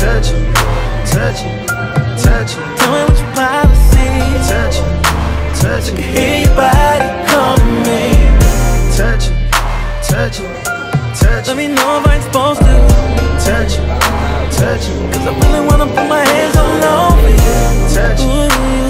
touch it, touch it, touch it. Tell me what your policy. Touch it, touch it. Hear your body calling me. Touch it, touch it, touch it. Let me know if I'm supposed to touch it, touch it. 'Cause I really wanna put my hands all over you. Touch it. Ooh.